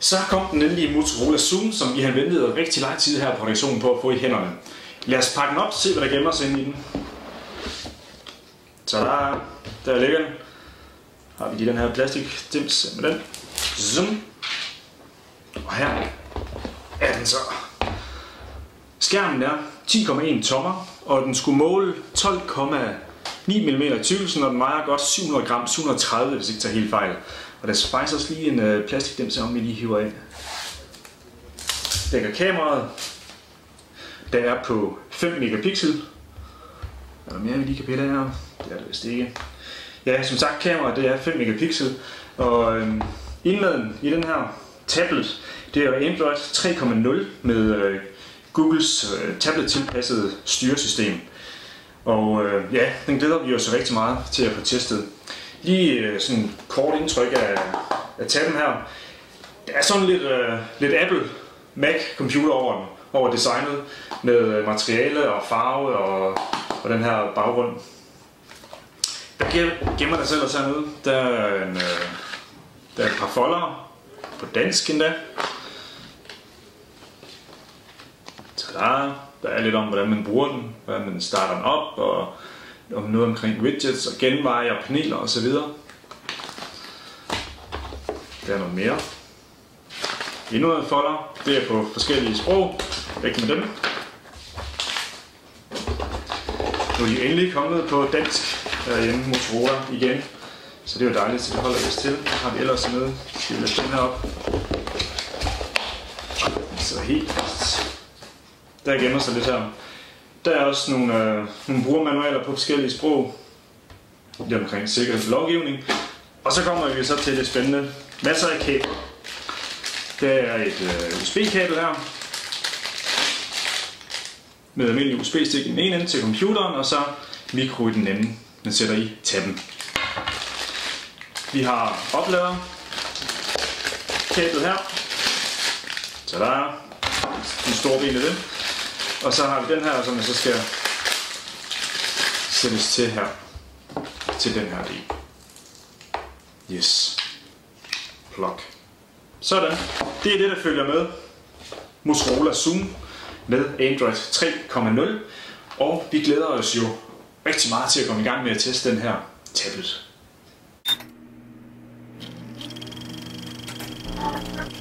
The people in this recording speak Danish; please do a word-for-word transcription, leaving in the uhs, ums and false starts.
Så kom den endelige Motorola Xoom, som vi har ventet rigtig lang tid her på redaktionen på at få i hænderne. Lad os pakke den op og se, hvad der gemmer sig inde i den. Så der, der ligger den. Har vi den her plastikdims med den. Zoom. Og her er den så. Skærmen er ti komma en tommer, og den skulle måle tolv komma ni millimeter i tykkelsen, og den vejer godt syv hundrede gram, syv hundrede og tredive, hvis ikke tager helt fejl. Og der er faktisk også lige en øh, plastikdims, som vi lige hiver af. Dækker kameraet. Der er på fem megapixel. Er der mere, vi lige kan pille af her? Det er det vist ikke. Ja, som sagt, kameraet det er fem megapixel. Og øh, indmaden i den her tablet, det er jo Android tre komma nul med øh, Googles øh, tablet-tilpassede styresystem. Og øh, ja, den glæder vi os rigtig meget til at få testet. Lige øh, sådan et kort indtryk af, af tablen her. Der er sådan lidt, øh, lidt Apple Mac computer over den, over designet, med materiale og farve og, og den her baggrund. Der gemmer der selv hernede. Der er, en, øh, der er et par folder på dansk endda. Tada! Der er lidt om, hvordan man bruger den, hvordan man starter den op, og om noget omkring widgets og genveje og paneler osv. Der er noget mere. Endnu noget folder. Det er på forskellige sprog. Væk med dem. Nu er de endelig kommet på dansk hjemme Motorola igen. Så det er jo dejligt, så det holder vi os til. Så har vi ellers med. Skal vi lægge den her op. Så helt fast. Der gemmer sig lidt her. Der er også nogle, øh, nogle brugermanualer på forskellige sprog. Det er omkring sikkerhed og lovgivning. Og så kommer vi så til det spændende. Masser af kabler. Der er et øh, U S B-kabel her. Med almindelig U S B-stik i den ene ende til computeren, og så mikro i den anden, den sætter i tabben. Vi har oplader. Kablet her. Så der er en stor del af det. Og så har vi den her, som jeg så skal sættes til her. Til den her del. Yes. Plug. Sådan. Det er det, der følger med Motorola Xoom med Android tre komma nul. Og vi glæder os jo rigtig meget til at komme i gang med at teste den her tablet.